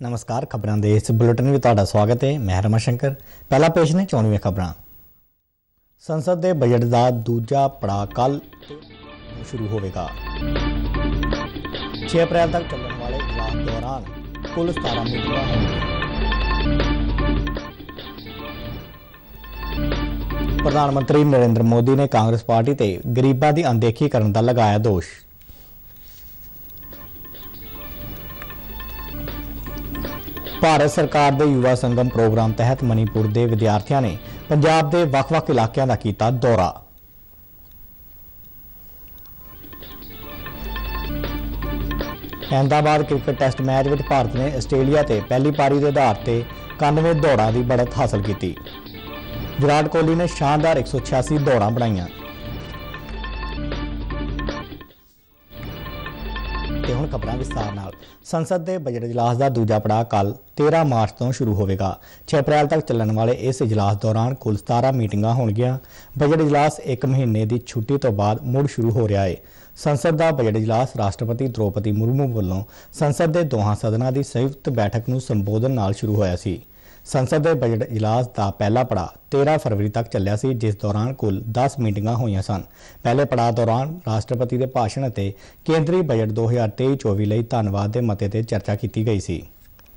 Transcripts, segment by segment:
नमस्कार, खबरां दे इस बुलेटिन में तुहाडा स्वागत है। मैं रमाशंकर। पहला पेश ने चोणवीं खबरां। संसद के बजट का दूजा पड़ाव कल शुरू होगा। 6 अप्रैल तक चलने वाले इजलास दौरान कुल 17 मीटिंगां होंगी। प्रधानमंत्री नरेंद्र मोदी ने कांग्रेस पार्टी ते गरीबां दी अनदेखी करन दा लगाया दोष। भारत सरकार के युवा संगम प्रोग्राम तहत मणिपुर के विद्यार्थियों ने पंजाब के ਵੱਖ-ਵੱਖ इलाकों का किया दौरा। अहमदाबाद क्रिकेट टेस्ट मैच में भारत ने आस्ट्रेलिया से पहली पारी के आधार पर 91 दौड़ों की बढ़त हासिल की। विराट कोहली ने शानदार 186 दौड़ां बनाईयां। हुण खबरां विस्तार नाल। संसद के बजट इजलास का दूजा पड़ाव कल 13 मार्च तो शुरू होगा। 6 अप्रैल तक चलने वाले इस इजलास दौरान कुल 17 मीटिंगां होणगीਆਂ। बजट इजलास एक महीने की छुट्टी तो बाद मुड़ शुरू हो रहा है। संसद का बजट इजलास राष्ट्रपति द्रौपदी मुर्मू वालों संसद के दोहां सदनां की संयुक्त बैठक नूं संबोधन नाल शुरू होया सी। संसद के बजट इजलास का पहला पड़ाव 13 फरवरी तक चलिया सी, जिस दौरान कुल 10 मीटिंगां होईयां सन। पहले पड़ाव दौरान राष्ट्रपति के भाषण ते केंद्रीय बजट 2023-24 लई धन्नवाद के मते ते चर्चा की गई सी।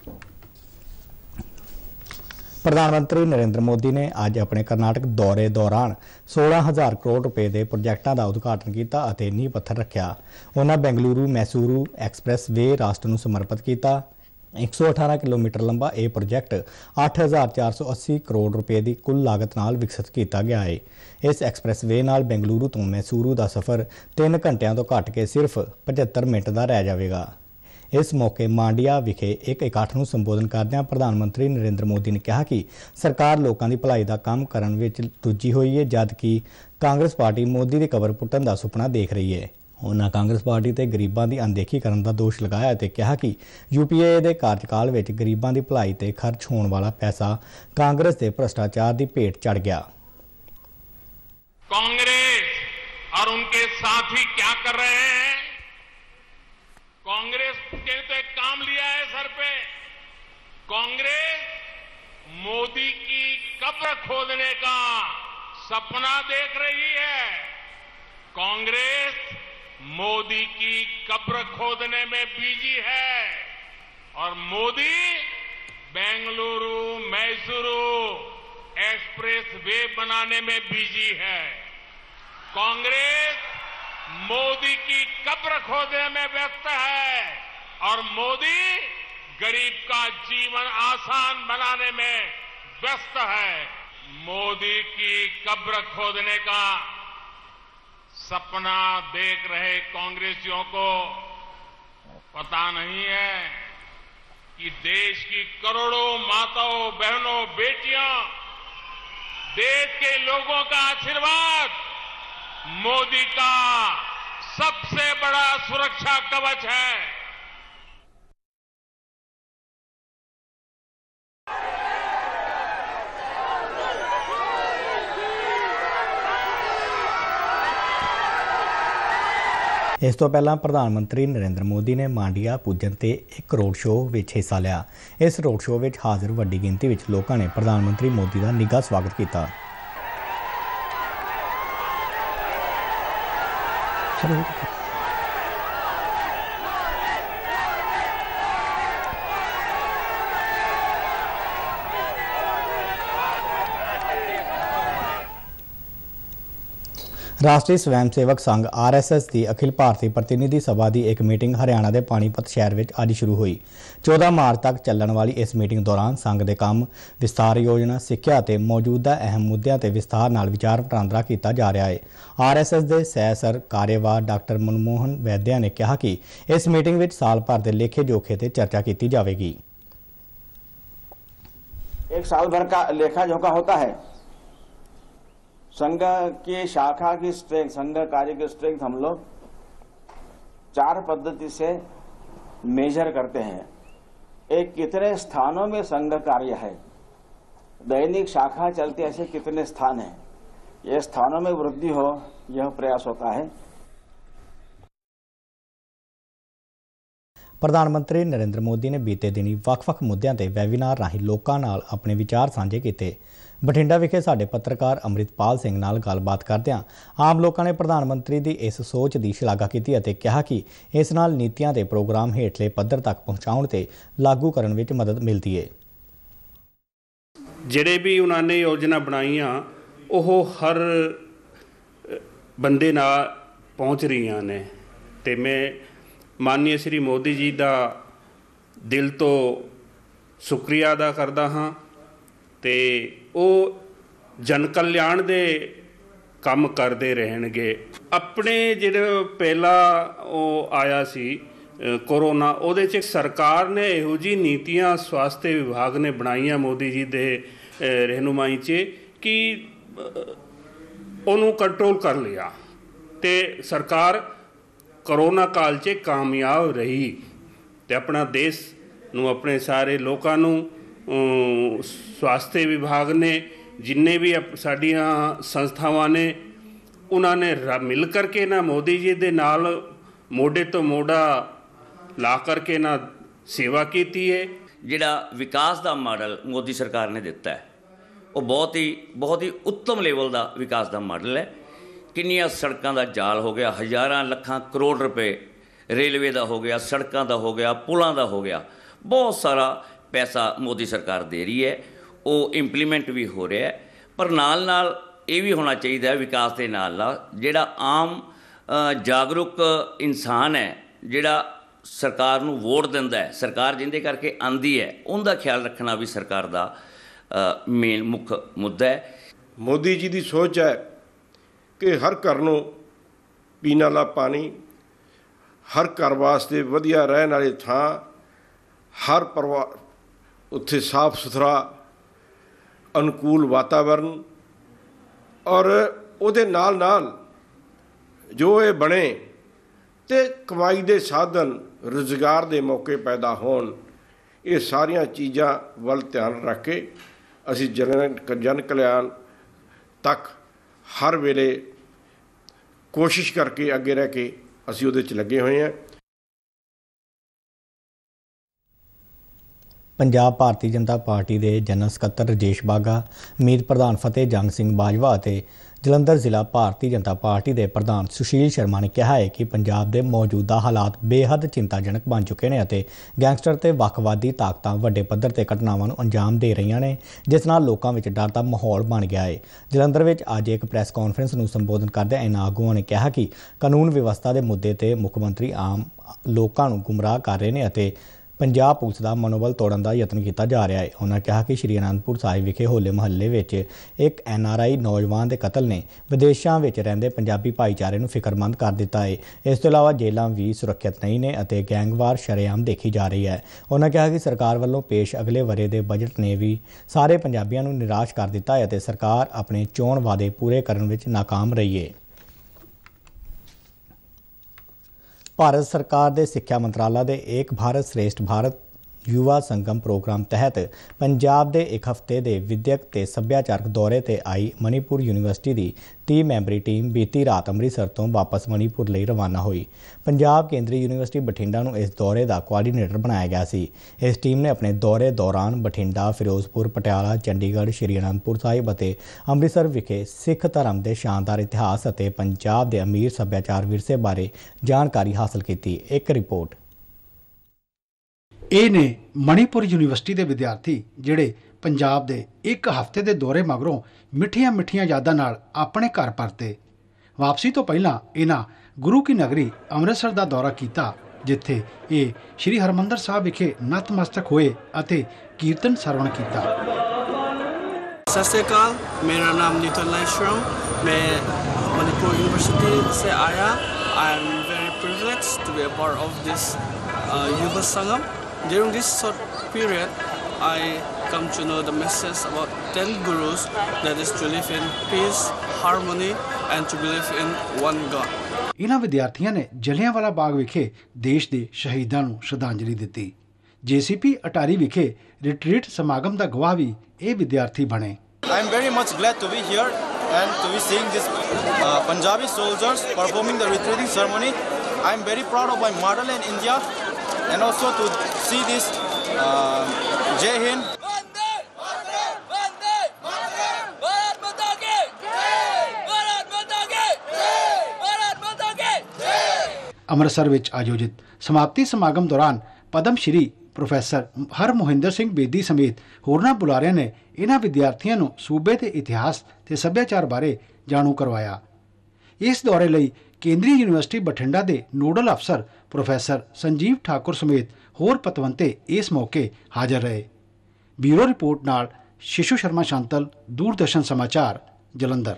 प्रधानमंत्री नरेंद्र मोदी ने अज अपने कर्नाटक दौरे दौरान 16,000 करोड़ रुपए के प्रोजेक्टों का उद्घाटन किया और नींह पत्थर रखा। उन्होंने बेंगलुरु मैसूरू एक्सप्रैस वे राष्ट्र को समर्पित किया। 118 किलोमीटर लंबा यह प्रोजेक्ट 8,480 करोड़ रुपए की कुल लागत नाल विकसित किया गया है। इस एक्सप्रैस वे नाल बेंगलुरु तो मैसूरू का सफ़र 3 घंटिया तो घट के सिर्फ 75 मिनट का रह जाएगा। इस मौके मांडिया विखे एक इकट्ठ को संबोधन करदਿਆਂ प्रधानमंत्री नरेंद्र मोदी ने कहा कि सरकार लोगों की भलाई का काम करने में रुझी हुई है, जबकि कांग्रेस पार्टी मोदी की कबर पुट्टन का सुपना देख रही है। उन्होंने कांग्रेस पार्टी ते गरीबां की अनदेखी करने का दोष लगाया ते कहा कि यूपीए के कार्यकाल में गरीबां की भलाई ते खर्च होने वाला पैसा कांग्रेस के भ्रष्टाचार की भेंट चढ़ गया। कांग्रेस और उनके साथी क्या कर रहे हैं? कांग्रेस के तो एक काम लिया है सर पे। कांग्रेस मोदी की कब्र खोदने का सपना देख रही है। कांग्रेस मोदी की कब्र खोदने में बिजी है और मोदी बेंगलुरु मैसूरू एक्सप्रेस वे बनाने में बिजी है। कांग्रेस मोदी की कब्र खोदने में व्यस्त है और मोदी गरीब का जीवन आसान बनाने में व्यस्त है। मोदी की कब्र खोदने का सपना देख रहे कांग्रेसियों को पता नहीं है कि देश की करोड़ों माताओं बहनों बेटियां, देश के लोगों का आशीर्वाद मोदी का सबसे बड़ा सुरक्षा कवच है। इस तो पहला प्रधानमंत्री नरेंद्र मोदी ने मांडिया पुजन ते एक रोड शो में हिस्सा लिया। इस रोड शो में हाजिर वड्डी गिनती में लोगों ने प्रधानमंत्री मोदी का निघा स्वागत किया। राष्ट्रीय स्वयंसेवक संघ RSS की अखिल भारतीय प्रतिनिधि सभा की एक मीटिंग हरियाणा के पानीपत शहर में अज शुरू हुई। 14 मार्च तक चलने वाली इस मीटिंग दौरान संघ के काम, विस्तार योजना, सिक्ख्या ते मौजूदा अहम मुद्दों ते विस्तार नाल विचार वटांदरा किया जा रहा है। RSS के सह कार्यवाह डॉक्टर मनमोहन वैद्या ने कहा कि इस मीटिंग में साल भर के लेखे जोखे ते चर्चा की जाएगी। एक साल भर का लेखा जोखा होता है। संघ की शाखा की स्ट्रेंथ, संघ कार्य की स्ट्रेंथ हम लोग 4 पद्धति से मेजर करते हैं। एक, कितने स्थानों में संघ कार्य है, दैनिक शाखा चलती ऐसे कितने स्थान हैं, ये स्थानों में वृद्धि हो यह प्रयास होता है। ਪ੍ਰਧਾਨ ਮੰਤਰੀ ਨਰਿੰਦਰ ਮੋਦੀ ਨੇ ਬੀਤੇ ਦਿਨੀ ਵੱਖ-ਵੱਖ ਮੁੱਦਿਆਂ ਤੇ ਵੈਬੀਨਾਰ ਰਾਹੀਂ ਲੋਕਾਂ ਨਾਲ ਆਪਣੇ ਵਿਚਾਰ ਸਾਂਝੇ ਕੀਤੇ। ਬਠਿੰਡਾ ਵਿਖੇ ਸਾਡੇ ਪੱਤਰਕਾਰ ਅੰਮ੍ਰਿਤਪਾਲ ਸਿੰਘ ਨਾਲ ਗੱਲਬਾਤ ਕਰਦਿਆਂ ਆਮ ਲੋਕਾਂ ਨੇ ਪ੍ਰਧਾਨ ਮੰਤਰੀ ਦੀ ਇਸ ਸੋਚ ਦੀ ਸ਼ਲਾਘਾ ਕੀਤੀ ਅਤੇ ਕਿਹਾ ਕਿ ਇਸ ਨਾਲ ਨੀਤੀਆਂ ਤੇ ਪ੍ਰੋਗਰਾਮ ਹੇਠਲੇ ਪੱਧਰ ਤੱਕ ਪਹੁੰਚਾਉਣ ਤੇ ਲਾਗੂ ਕਰਨ ਵਿੱਚ ਮਦਦ ਮਿਲਦੀ ਹੈ। ਜਿਹੜੇ ਵੀ ਉਹਨਾਂ ਨੇ ਯੋਜਨਾ ਬਣਾਈਆਂ ਉਹ ਹਰ ਬੰਦੇ ਨਾਲ ਪਹੁੰਚ ਰਹੀਆਂ ਨੇ ਤੇ ਮੈਂ ਮਾਨनीय श्री मोदी जी ਦਾ ਦਿਲ ਤੋਂ ਸ਼ੁਕਰੀਆ ਅਦਾ ਕਰਦਾ ਹਾਂ ਤੇ ਉਹ ਜਨ ਕਲਿਆਣ ਦੇ ਕੰਮ ਕਰਦੇ ਰਹਿਣਗੇ। ਆਪਣੇ ਜਿਹੜੇ ਪਹਿਲਾ ਉਹ ਆਇਆ ਸੀ ਕੋਰੋਨਾ, ਉਹਦੇ 'ਚ ਸਰਕਾਰ ਨੇ ਇਹੋ ਜਿਹੀ ਨੀਤੀਆਂ ਸਵਾਸਥਯ ਵਿਭਾਗ ਨੇ ਬਣਾਈਆਂ ਮੋਦੀ ਜੀ ਦੇ ਰਹਿਨੁਮਾਈ 'ਚ ਕਿ ਉਹਨੂੰ ਕੰਟਰੋਲ ਕਰ ਲਿਆ ਤੇ ਸਰਕਾਰ कोरोना काल 'ਚ ਕਾਮਯਾਬ ਰਹੀ ਤੇ ਆਪਣਾ ਦੇਸ਼ ਨੂੰ ਆਪਣੇ ਸਾਰੇ ਲੋਕਾਂ ਨੂੰ ਸਵਾਸਥਯ ਵਿਭਾਗ ਨੇ ਜਿੰਨੇ ਵੀ ਸਾਡੀਆਂ ਸੰਸਥਾਵਾਂ ਨੇ ਉਹਨਾਂ ਨੇ ਮਿਲ ਕਰਕੇ ਨਾ ਮੋਦੀ ਜੀ ਦੇ ਨਾਲ ਮੋਢੇ ਤੋਂ ਮੋਢਾ ਲਾ ਕਰਕੇ ਨਾ ਸੇਵਾ ਕੀਤੀ ਹੈ। ਜਿਹੜਾ ਵਿਕਾਸ ਦਾ ਮਾਡਲ ਮੋਦੀ ਸਰਕਾਰ ਨੇ ਦਿੱਤਾ ਹੈ ਉਹ ਬਹੁਤ ਹੀ ਉੱਤਮ ਲੈਵਲ ਦਾ ਵਿਕਾਸ ਦਾ ਮਾਡਲ ਹੈ। ਕਿੰਨੀਆਂ ਸੜਕਾਂ ਦਾ ਜਾਲ ਹੋ ਗਿਆ, ਹਜ਼ਾਰਾਂ ਲੱਖਾਂ ਕਰੋੜ ਰੁਪਏ ਰੇਲਵੇ ਦਾ ਹੋ ਗਿਆ, ਸੜਕਾਂ ਦਾ ਹੋ ਗਿਆ, ਪੁਲਾਂ ਦਾ ਹੋ ਗਿਆ, ਬਹੁਤ ਸਾਰਾ ਪੈਸਾ ਮੋਦੀ ਸਰਕਾਰ ਦੇ ਰਹੀ ਹੈ। ਉਹ ਇੰਪਲੀਮੈਂਟ ਵੀ ਹੋ ਰਿਹਾ ਹੈ, ਪਰ ਨਾਲ ਇਹ ਵੀ ਹੋਣਾ ਚਾਹੀਦਾ ਵਿਕਾਸ ਦੇ ਨਾਲ ਜਿਹੜਾ ਆਮ ਜਾਗਰੂਕ ਇਨਸਾਨ ਹੈ, ਜਿਹੜਾ ਸਰਕਾਰ ਨੂੰ ਵੋਟ ਦਿੰਦਾ ਹੈ, ਸਰਕਾਰ ਜਿਹਦੇ ਕਰਕੇ ਆਉਂਦੀ ਹੈ, ਉਹਦਾ ਖਿਆਲ ਰੱਖਣਾ ਵੀ ਸਰਕਾਰ ਦਾ ਮੇਨ ਮੁੱਖ ਮੁੱਦਾ ਹੈ। ਮੋਦੀ ਜੀ ਦੀ ਸੋਚ ਹੈ ਕਿ ਹਰ ਘਰ ਨੂੰ ਪੀਣ ਵਾਲਾ ਪਾਣੀ, ਹਰ ਘਰ ਵਾਸਤੇ ਵਧੀਆ ਰਹਿਣ ਵਾਲੀ ਥਾਂ, ਹਰ ਪਰਿਵਾਰ ਉੱਥੇ ਸਾਫ ਸੁਥਰਾ ਅਨੁਕੂਲ ਵਾਤਾਵਰਨ ਔਰ ਉਹਦੇ ਨਾਲ ਜੋ ਇਹ ਬਣੇ ਤੇ ਕਮਾਈ ਦੇ ਸਾਧਨ, ਰੁਜ਼ਗਾਰ ਦੇ ਮੌਕੇ ਪੈਦਾ ਹੋਣ, ਇਹ ਸਾਰੀਆਂ ਚੀਜ਼ਾਂ ਵੱਲ ਧਿਆਨ ਰੱਖ ਕੇ ਅਸੀਂ ਜਨ ਕਲਿਆਣ ਤੱਕ ਹਰ ਵੇਲੇ ਕੋਸ਼ਿਸ਼ ਕਰਕੇ ਅੱਗੇ ਰਹਿ ਕੇ ਅਸੀਂ ਉਹਦੇ 'ਚ ਲੱਗੇ ਹੋਏ ਹਾਂ। ਪੰਜਾਬ ਭਾਰਤੀ ਜਨਤਾ ਪਾਰਟੀ ਦੇ ਜਨਰਲ ਸਕੱਤਰ ਰਾਜੇਸ਼ ਬਾਘਾ, ਮੀਤ ਪ੍ਰਧਾਨ ਫਤਿਹ ਜੰਗ ਸਿੰਘ ਬਾਜਵਾ ਅਤੇ ਜਲੰਧਰ ਜ਼ਿਲ੍ਹਾ ਭਾਰਤੀ ਜਨਤਾ ਪਾਰਟੀ ਦੇ ਪ੍ਰਧਾਨ ਸੁਸ਼ੀਲ ਸ਼ਰਮਾ ਨੇ ਕਿਹਾ ਹੈ ਕਿ ਪੰਜਾਬ ਦੇ ਮੌਜੂਦਾ ਹਾਲਾਤ ਬੇਹੱਦ ਚਿੰਤਾਜਨਕ ਬਣ ਚੁੱਕੇ ਨੇ ਅਤੇ ਗੈਂਗਸਟਰ ਤੇ ਵੱਖਵਾਦੀ ਤਾਕਤਾਂ ਵੱਡੇ ਪੱਧਰ ਤੇ ਘਟਨਾਵਾਂ ਨੂੰ ਅੰਜਾਮ ਦੇ ਰਹੀਆਂ ਨੇ, ਜਿਸ ਨਾਲ ਲੋਕਾਂ ਵਿੱਚ ਡਰ ਦਾ ਮਾਹੌਲ ਬਣ ਗਿਆ ਹੈ। ਜਲੰਧਰ ਵਿੱਚ ਅੱਜ ਇੱਕ ਪ੍ਰੈਸ ਕਾਨਫਰੰਸ ਨੂੰ ਸੰਬੋਧਨ ਕਰਦਿਆਂ ਇਨ੍ਹਾਂ ਆਗੂਆਂ ਨੇ ਕਿਹਾ ਕਿ ਕਾਨੂੰਨ ਵਿਵਸਥਾ ਦੇ ਮੁੱਦੇ ਤੇ ਮੁੱਖ ਮੰਤਰੀ ਆਮ ਲੋਕਾਂ ਨੂੰ ਗੁੰਮਰਾਹ ਕਰ ਰਹੇ ਨੇ ਅਤੇ ਪੰਜਾਬ ਪੁਲਿਸ ਦਾ ਮਨੋਬਲ ਤੋੜਨ ਦਾ ਯਤਨ ਕੀਤਾ ਜਾ ਰਿਹਾ ਹੈ। ਉਹਨਾਂ ਕਿਹਾ ਕਿ ਸ਼੍ਰੀ ਅਨੰਦਪੁਰ ਸਾਹਿਬ ਵਿਖੇ ਹੋਲੇ ਮਹੱਲੇ ਵਿੱਚ ਇੱਕ NRI ਨੌਜਵਾਨ ਦੇ ਕਤਲ ਨੇ ਵਿਦੇਸ਼ਾਂ ਵਿੱਚ ਰਹਿੰਦੇ ਪੰਜਾਬੀ ਭਾਈਚਾਰੇ ਨੂੰ ਫਿਕਰਮੰਦ ਕਰ ਦਿੱਤਾ ਹੈ। ਇਸ ਤੋਂ ਇਲਾਵਾ ਜੇਲ੍ਹਾਂ ਵੀ ਸੁਰੱਖਿਅਤ ਨਹੀਂ ਨੇ ਅਤੇ ਗੈਂਗਵਾਰ ਸ਼ਰੇਆਮ ਦੇਖੀ ਜਾ ਰਹੀ ਹੈ। ਉਹਨਾਂ ਕਿਹਾ ਕਿ ਸਰਕਾਰ ਵੱਲੋਂ ਪੇਸ਼ ਅਗਲੇ ਵਰ੍ਹੇ ਦੇ ਬਜਟ ਨੇ ਵੀ ਸਾਰੇ ਪੰਜਾਬੀਆਂ ਨੂੰ ਨਿਰਾਸ਼ ਕਰ ਦਿੱਤਾ ਹੈ ਅਤੇ ਸਰਕਾਰ ਆਪਣੇ ਚੋਣ ਵਾਅਦੇ ਪੂਰੇ ਕਰਨ ਵਿੱਚ ਨਾਕਾਮ ਰਹੀ ਹੈ। ਭਾਰਤ ਸਰਕਾਰ ਦੇ ਸਿੱਖਿਆ ਮੰਤਰਾਲਾ ਦੇ ਏਕ ਭਾਰਤ ਸ਼੍ਰੇਸ਼ਠ ਭਾਰਤ युवा संगम प्रोग्राम तहत पंजाब के एक हफ्ते के विद्यक ते सभ्याचारक दौरे ते आई मणिपुर यूनीवर्सिटी की 30 मैंबरी टीम बीती रात अमृतसर तो वापस मणिपुर लिए रवाना हुई। पंजाब केंद्रीय यूनीवर्सिटी बठिंडा नूं इस दौरे का कोआर्डीनेटर बनाया गया सी। इस टीम ने अपने दौरे दौरान बठिंडा, फिरोजपुर, पटियाला, चंडीगढ़, श्री आनंदपुर साहिब और अमृतसर विखे सिख धर्म के शानदार इतिहास और पंजाब के अमीर सभ्याचार विरसे बारे जानकारी हासिल की। एक रिपोर्ट। ਇਹ ਨੇ ਮਣੀਪੁਰ ਯੂਨੀਵਰਸਿਟੀ ਦੇ ਵਿਦਿਆਰਥੀ ਜਿਹੜੇ ਪੰਜਾਬ ਦੇ ਇੱਕ ਹਫ਼ਤੇ ਦੇ ਦੌਰੇ ਮਗਰੋਂ ਮਿੱਠੀਆਂ ਯਾਦਾਂ ਨਾਲ ਆਪਣੇ ਘਰ ਪਰਤੇ। ਵਾਪਸੀ ਤੋਂ ਪਹਿਲਾਂ ਇਹਨਾਂ ਗੁਰੂ ਕੀ ਨਗਰੀ ਅੰਮ੍ਰਿਤਸਰ ਦਾ ਦੌਰਾ ਕੀਤਾ, ਜਿੱਥੇ ਇਹ ਸ਼੍ਰੀ ਹਰਮੰਦਰ ਸਾਹਿਬ ਵਿਖੇ ਨਤਮਸਤਕ ਹੋਏ ਅਤੇ ਕੀਰਤਨ ਸਰਵਣ ਕੀਤਾ। सत श्री अकाल, मेरा नाम नीतन लाइश्रम, मैं मणिपुर यूनिवर्सिटी से आया। I am very privileged to be a part of this Yuva Sangam. During this short period, I come to know the message about 10 gurus, that is to live in peace, harmony and to believe in one God. ਇਹਨਾਂ ਵਿਦਿਆਰਥੀਆਂ ਨੇ ਜਲਿਆਂਵਾਲਾ ਬਾਗ ਵਿਖੇ ਦੇਸ਼ ਦੇ ਸ਼ਹੀਦਾਂ ਨੂੰ ਸ਼ਰਧਾਂਜਲੀ ਦਿੱਤੀ। JCP ਅਟਾਰੀ ਵਿਖੇ ਰਿਟਰੀਟ ਸਮਾਗਮ ਦਾ ਗਵਾਹ ਵੀ ਇਹ ਵਿਦਿਆਰਥੀ ਬਣੇ। I am very much glad to be here and to be seeing this Punjabi soldiers performing the retreating ceremony. I am very proud of my motherland India and also to see this Jai Hind. Amritsar ਵਿੱਚ ਆਯੋਜਿਤ ਸਮਾਪਤੀ ਸਮਾਗਮ ਦੌਰਾਨ Padma Shri professor Harmohinder Singh Bedi ਸਮੇਤ ਹੋਰਨਾਂ ਬੁਲਾਰਿਆਂ ਨੇ ਇਹਨਾਂ ਵਿਦਿਆਰਥੀਆਂ ਨੂੰ ਸੂਬੇ ਦੇ ਇਤਿਹਾਸ ਤੇ ਸੱਭਿਆਚਾਰ ਬਾਰੇ ਜਾਣੂ ਕਰਵਾਇਆ। ਇਸ ਦੌਰੇ ਲਈ ਕੇਂਦਰੀ ਯੂਨੀਵਰਸਿਟੀ ਬਠਿੰਡਾ ਦੇ ਨੋਡਲ ਅਫਸਰ ਪ੍ਰੋਫੈਸਰ ਸੰਜੀਵ ਠਾਕੁਰ ਸਮੇਤ ਹੋਰ ਪਤਵੰਤੇ ਇਸ ਮੌਕੇ ਹਾਜ਼ਰ ਰਹੇ। ਬਿਊਰੋ ਰਿਪੋਰਟ ਨਾਲ ਸ਼ਿਸ਼ੂ ਸ਼ਰਮਾ ਸ਼ਾਂਤਲ, ਦੂਰਦਰਸ਼ਨ ਸਮਾਚਾਰ, ਜਲੰਧਰ।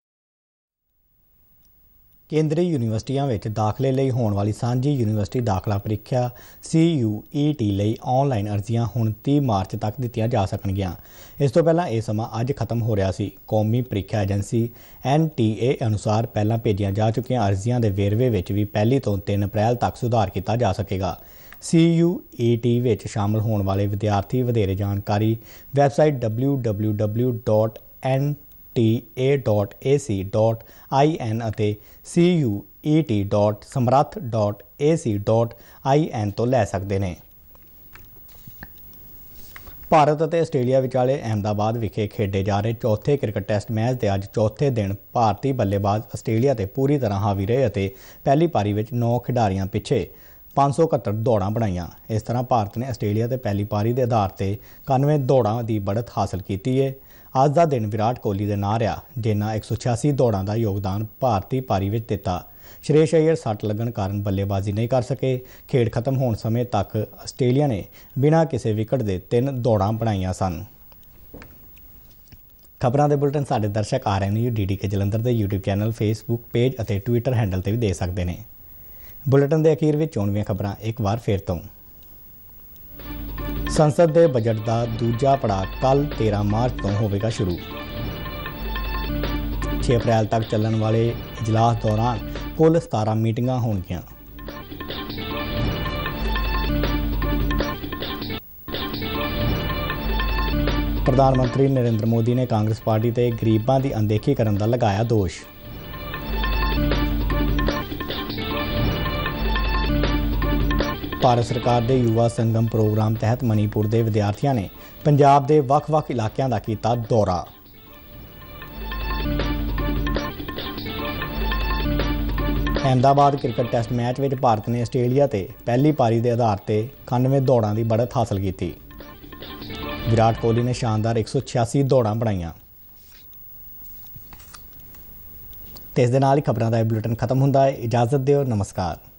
ਕੇਂਦਰੀ ਯੂਨੀਵਰਸਿਟੀਆਂ ਵਿੱਚ ਦਾਖਲੇ ਲਈ ਹੋਣ ਵਾਲੀ ਸਾਂਝੀ ਯੂਨੀਵਰਸਿਟੀ ਦਾਖਲਾ ਪ੍ਰੀਖਿਆ CUET ਲਈ ਆਨਲਾਈਨ ਅਰਜ਼ੀਆਂ ਹੁਣ 30 ਮਾਰਚ ਤੱਕ ਦਿੱਤੀਆਂ ਜਾ ਸਕਣਗੀਆਂ। ਇਸ ਤੋਂ ਪਹਿਲਾਂ ਇਹ ਸਮਾਂ ਅੱਜ ਖਤਮ ਹੋ ਰਿਹਾ ਸੀ। ਕੌਮੀ ਪ੍ਰੀਖਿਆ ਏਜੰਸੀ NTA ਅਨੁਸਾਰ ਪਹਿਲਾਂ ਭੇਜੀਆਂ ਜਾ ਚੁੱਕੀਆਂ ਅਰਜ਼ੀਆਂ ਦੇ ਵੇਰਵੇ ਵਿੱਚ ਵੀ 1 ਤੋਂ 3 ਅਪ੍ਰੈਲ ਤੱਕ ਸੁਧਾਰ ਕੀਤਾ ਜਾ ਸਕੇਗਾ। CUET ਵਿੱਚ ਸ਼ਾਮਲ ਹੋਣ ਵਾਲੇ ਵਿਦਿਆਰਥੀ ਵਧੇਰੇ ਜਾਣਕਾਰੀ ਵੈਬਸਾਈਟ www.nta.ac.in ਅਤੇ CUET.samrath.ac.in ਤੋਂ ਲੈ ਸਕਦੇ ਨੇ। ਭਾਰਤ ਅਤੇ ਆਸਟ੍ਰੇਲੀਆ ਵਿਚਾਲੇ ਅਹਿਮਦਾਬਾਦ ਵਿਖੇ ਖੇਡੇ ਜਾ ਰਹੇ ਚੌਥੇ ਕ੍ਰਿਕਟ ਟੈਸਟ ਮੈਚ ਦੇ ਅੱਜ ਚੌਥੇ ਦਿਨ ਭਾਰਤੀ ਬੱਲੇਬਾਜ਼ ਆਸਟ੍ਰੇਲੀਆ ਤੇ ਪੂਰੀ ਤਰ੍ਹਾਂ ਹਾਵੀ ਰਹੇ ਅਤੇ ਪਹਿਲੀ ਪਾਰੀ ਵਿੱਚ 9 ਖਿਡਾਰੀਆਂ ਪਿੱਛੇ 571 ਦੌੜਾਂ ਬਣਾਈਆਂ। ਇਸ ਤਰ੍ਹਾਂ ਭਾਰਤ ਨੇ ਆਸਟ੍ਰੇਲੀਆ ਤੇ ਪਹਿਲੀ ਪਾਰੀ ਦੇ ਆਧਾਰ ਤੇ 91 ਦੌੜਾਂ ਦੀ बढ़त ਹਾਸਲ ਕੀਤੀ ਹੈ। ਅੱਜ ਦਾ ਦਿਨ ਵਿਰਾਟ ਕੋਹਲੀ ਦੇ ਨਾਂ ਰਿਹਾ, ਜਿਨ੍ਹਾਂ 186 ਦੌੜਾਂ ਦਾ ਯੋਗਦਾਨ ਭਾਰਤੀ ਪਾਰੀ ਵਿੱਚ ਦਿੱਤਾ। ਸ਼੍ਰੇਸ਼ ਅਈਅਰ ਸੱਟ ਲੱਗਣ ਕਾਰਨ ਬੱਲੇਬਾਜ਼ੀ ਨਹੀਂ ਕਰ ਸਕੇ। ਖੇਡ ਖਤਮ ਹੋਣ ਸਮੇਂ ਤੱਕ ਆਸਟ੍ਰੇਲੀਆ ਨੇ ਬਿਨਾਂ ਕਿਸੇ ਵਿਕਟ ਦੇ 3 ਦੌੜਾਂ ਬਣਾਈਆਂ ਸਨ। ਖਬਰਾਂ ਦੇ ਬੁਲਟਨ ਸਾਡੇ ਦਰਸ਼ਕ RNU DDK ਜਲੰਧਰ ਦੇ YouTube ਚੈਨਲ, Facebook ਪੇਜ ਅਤੇ Twitter ਹੈਂਡਲ ਤੇ ਵੀ ਦੇ ਸਕਦੇ ਨੇ। ਬੁਲਟਨ ਦੇ ਅਖੀਰ ਵਿੱਚ ਚੋਣਵੀਆਂ ਖਬਰਾਂ ਇੱਕ ਵਾਰ ਫਿਰ ਤੋਂ। ਸੰਸਦ ਦੇ ਬਜਟ ਦਾ ਦੂਜਾ ਪੜਾਅ ਕੱਲ੍ਹ 13 ਮਾਰਚ ਤੋਂ ਹੋਵੇਗਾ ਸ਼ੁਰੂ। 6 ਅਪ੍ਰੈਲ ਤੱਕ ਚੱਲਣ ਵਾਲੇ ਇਜਲਾਸ ਦੌਰਾਨ ਕੁੱਲ 17 ਮੀਟਿੰਗਾਂ ਹੋਣਗੀਆਂ। ਪ੍ਰਧਾਨ ਮੰਤਰੀ ਨਰਿੰਦਰ ਮੋਦੀ ਨੇ ਕਾਂਗਰਸ ਪਾਰਟੀ ਤੇ ਗਰੀਬਾਂ ਦੀ ਅਣਦੇਖੀ ਕਰਨ ਦਾ ਲਗਾਇਆ ਦੋਸ਼। ਭਾਰਤ ਸਰਕਾਰ ਦੇ ਯੁਵਾ ਸੰਗਮ ਪ੍ਰੋਗਰਾਮ ਤਹਿਤ ਮਣੀਪੁਰ ਦੇ ਵਿਦਿਆਰਥੀਆਂ ਨੇ ਪੰਜਾਬ ਦੇ ਵੱਖ-ਵੱਖ ਇਲਾਕਿਆਂ ਦਾ ਕੀਤਾ ਦੌਰਾ। ਅਹਿਮਦਾਬਾਦ ਕ੍ਰਿਕਟ ਟੈਸਟ ਮੈਚ ਵਿੱਚ ਭਾਰਤ ਨੇ ਆਸਟ੍ਰੇਲੀਆ ਤੇ ਪਹਿਲੀ ਪਾਰੀ ਦੇ ਆਧਾਰ ਤੇ 91 ਦੌੜਾਂ ਦੀ बढ़त ਹਾਸਲ ਕੀਤੀ। ਵਿਰਾਟ ਕੋਹਲੀ ਨੇ ਸ਼ਾਨਦਾਰ 186 ਦੌੜਾਂ ਬਣਾਈਆਂ। ਤੇ ਇਸ ਦੇ ਨਾਲ ਹੀ ਖਬਰਾਂ ਦਾ ਇਹ ਬੁਲੇਟਿਨ ਖਤਮ ਹੁੰਦਾ ਹੈ। ਇਜਾਜ਼ਤ ਦਿਓ, ਨਮਸਕਾਰ।